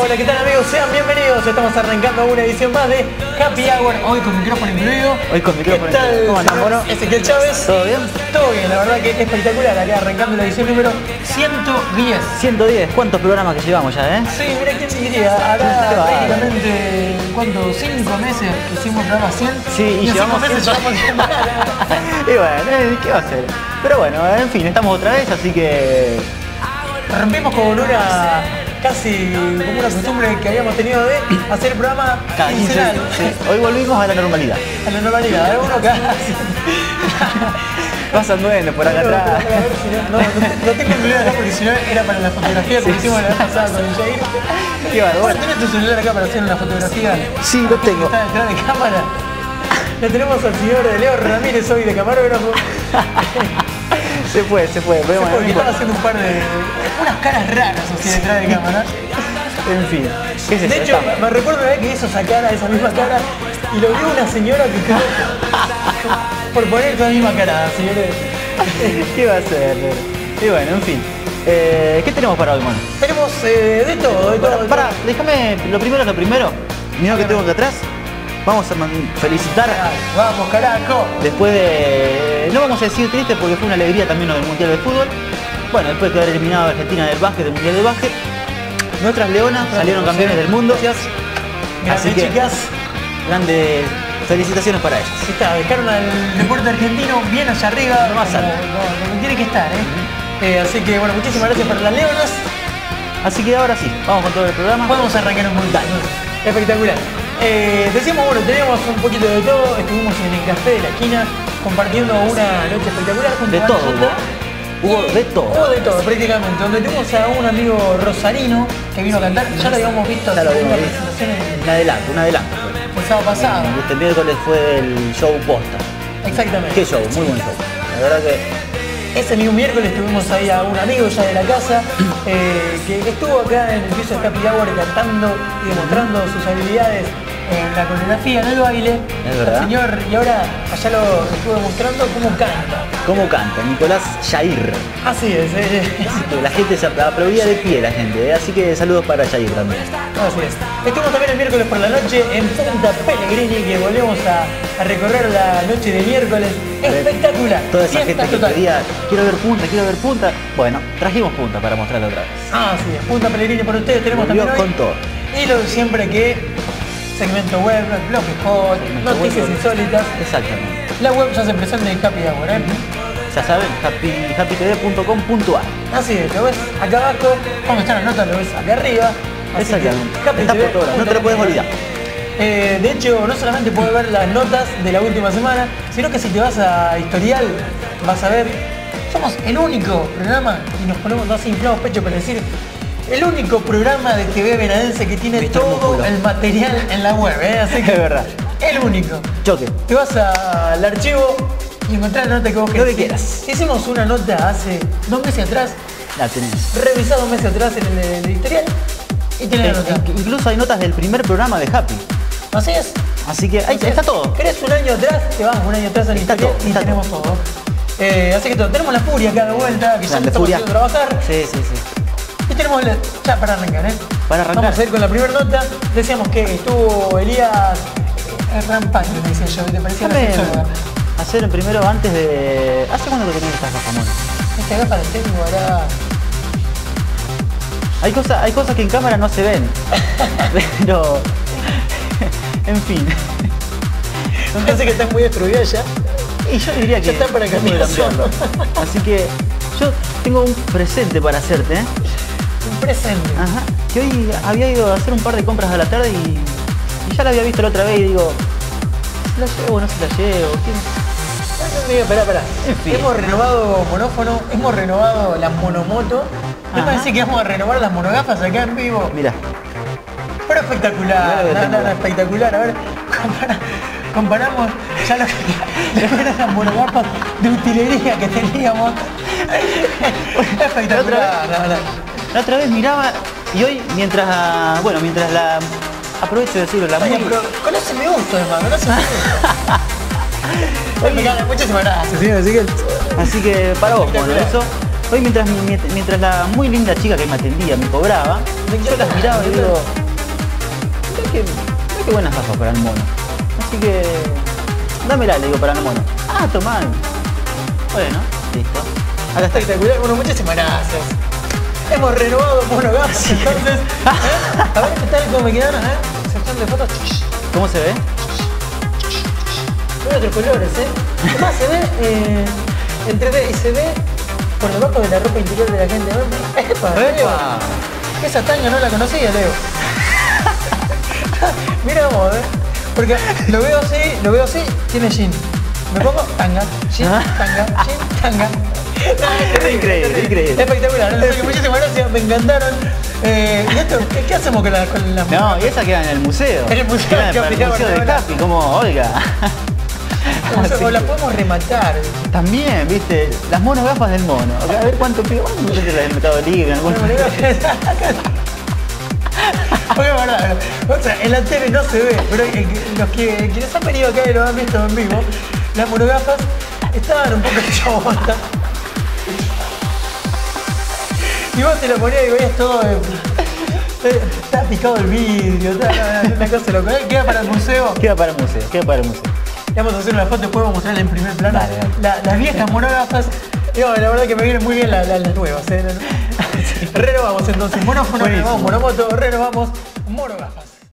Hola, ¿qué tal amigos? Sean bienvenidos. Estamos arrancando una edición más de Happy Hour. Hoy con micrófono incluido. Hoy con micrófono incluido. ¿Cómo andás, mono? Ezequiel Chávez. ¿Todo bien? Todo bien, la verdad que es espectacular. Acá arrancando la edición número 110. 110, ¿cuántos programas que llevamos ya, eh? Sí, mira, ¿quién diría? Hará prácticamente, ¿cuánto? 5 meses que hicimos programa 100. Sí, y llevamos 5 meses llevamos 100. Y bueno, ¿qué va a hacer? Pero bueno, en fin, estamos otra vez, así que... Rompimos con una... casi como una costumbre que habíamos tenido de hacer el programa cada 15 quincenal. Sí. Hoy volvimos a la normalidad. A la normalidad, uno casi. Pasan duendes por acá atrás. No tengo incluido acá porque si no era para la fotografía que hicimos la vez pasada con el Jair. Qué bárbaro. ¿Tenés tu celular acá para hacer una fotografía? Sí, lo tengo. Está detrás de cámara. Le tenemos al señor Leo Ramírez hoy de camarógrafo. Se puede. Bueno, porque estaba haciendo un par de... unas caras raras así detrás de cámara. En fin, ¿qué es eso? De hecho, me recuerdo una vez que hizo esa cara, esa misma cara, y lo vio una señora que quedó por poner esa misma cara, señores. ¿Qué va a hacer? Y bueno, en fin. ¿Qué tenemos para hoy, mano? Tenemos de todo. Para, déjame, lo primero. Mira que tengo acá atrás. Vamos a felicitar. Vamos, carajo. Después de... no vamos a decir triste porque fue una alegría también lo del Mundial de Fútbol. Bueno, después de haber eliminado a Argentina del básquet, del Mundial de Básquet, nuestras leonas salieron campeones del mundo. Gracias. Así que, chicas. Grandes felicitaciones para ellas. Ahí está, dejaron al deporte argentino bien allá arriba. Lo más alto. Como tiene que estar, así que bueno, muchísimas gracias para las leonas. Así que ahora sí, vamos con todo el programa. Podemos arrancar un montón. Espectacular. Decíamos, bueno, teníamos un poquito de todo, estuvimos en el café de la esquina compartiendo una noche espectacular junto de a todo, nosotros. Hubo de todo. Hubo de todo prácticamente, donde tuvimos a un amigo rosarino que vino a cantar, ya lo habíamos visto Ya lo en una habíamos presentación Un adelanto. el sábado pasado. Este miércoles fue el show posta. Exactamente. Qué show, muy buen show. La verdad que... Ese mismo miércoles tuvimos ahí a un amigo ya de la casa que estuvo acá en el piso de Happy Hour cantando y demostrando sus habilidades en la coreografía, en el baile. Es verdad. El señor, y ahora allá lo estuvo demostrando cómo canta. ¿Cómo canta? Nicolás Jair. Así es. Así que la gente se aplaudía de pie, la gente. Así que saludos para Jair también. Así es. Estuvimos también el miércoles por la noche en Punta Pellegrini, que volvemos a recorrer la noche de miércoles. Espectacular. Toda esa Fiesta gente que total. pedía, quiero ver punta. Bueno, trajimos punta para mostrarla otra vez. Así es. Punta Pellegrini por ustedes tenemos Volvió también hoy. con todo. Y lo de siempre que segmento web, bloque hot, noticias insólitas. Exactamente. La web ya se presenta en Happy Hour, Ya saben, happytv.com.ar. Así es, lo ves acá abajo, como está la nota, lo ves acá arriba. Así que Exactamente. Está por todas, no te lo puedes olvidar. De hecho, no solamente puedes ver las notas de la última semana, sino que si te vas a historial, vas a ver, somos el único programa, y nos ponemos así inflados pecho para decir, el único programa de TV venadense que tiene Víctor todo Músculo. el material en la web, así que Es verdad. el único. Choque. Te vas al archivo y encontrás la nota que vos Lo que quieras. quieras. Hicimos una nota hace 2 meses atrás, La tenés. revisá 2 meses atrás en el editorial y tenés la nota. Incluso hay notas del primer programa de Happy. Así es. Así que ahí está todo. ¿Querés un año atrás? Te vas un año atrás al Está historial todo, y está tenemos todo. Así que todo. Tenemos la furia acá de vuelta, que ya Grande estamos Furia. haciendo trabajar. Sí. Y tenemos ya para arrancar, Para arrancar. Vamos a ir con la primera nota. Decíamos que estuvo Elías Rampante, me decía yo, ¿te parecía la Déjame sexóloga? hacer primero antes de... ¿Hace cuándo que tenés estas gafas, mono? Esta gafa la tengo ahora. Hay cosas que en cámara no se ven. Pero... en fin. Me parece que estás muy destruida ya. Y yo diría que... Ya está para cambiar. cambiarlo. Así que yo tengo un presente para hacerte, ¿eh? Un presente. Ajá. Que hoy había ido a hacer un par de compras a la tarde y ya la había visto la otra vez y digo... ¿se la llevo o no se la llevo? Espera. En fin. Hemos renovado monófono, hemos renovado la monomoto. Me Ajá. parece que vamos a renovar las monogafas acá en vivo. Mira. Pero espectacular, Mirá lo que tengo. espectacular. A ver, comparamos ya lo que eran las monogafas de utilería que teníamos. Espectacular. La otra vez miraba y hoy mientras la... Aprovecho de decirlo, la Oye, muy... pero con ese me gusta, hermano, con ese me gusta. Muchísimas gracias, señor Ezequiel. Así que para vos, bueno, Espectacular. eso. Hoy mientras la muy linda chica que me atendía me cobraba, yo las miraba y digo, mirá qué buenas gafas para el mono. Así que, dámela, le digo, para el mono. Ah, tomá. Bueno, listo. Acá está. Espectacular. Bueno, muchísimas gracias. Hemos renovado Mono Gafas, entonces. A ver qué tal, cómo me quedaron, sección de fotos. ¿Cómo se ve? Hay otros colores, Además se ve en 3D y se ve por debajo de la ropa interior de la gente. ¡Epa! Leo. Esa tanga no la conocía, Leo. Mira vos, porque lo veo así, tiene jean. Me pongo tanga, jean, tanga, jean, tanga. Increíble. Espectacular, muchísimas gracias, me encantaron. ¿Y esto qué hacemos con las No, y esa queda en el museo. En el museo queda de en el museo de Capi, como Olga. O la podemos rematar. También, viste, las monogafas del mono. A ver cuánto pido. No sé si las del Mercado Libre en algún Porque es verdad, o sea, en la tele no se ve, pero quienes han venido acá y lo han visto en vivo, las monogafas estaban un poco chabotas. Y vos te lo ponías y veías todo. Está picado el vidrio, una cosa loca. Queda para el museo. Queda para el museo. Le vamos a hacer una foto, después vamos a mostrarla en primer plano. Dale. Las viejas monógrafas, la verdad que me vienen muy bien las nuevas. Renovamos entonces, monofono, renovamos monomoto, renovamos monógrafas.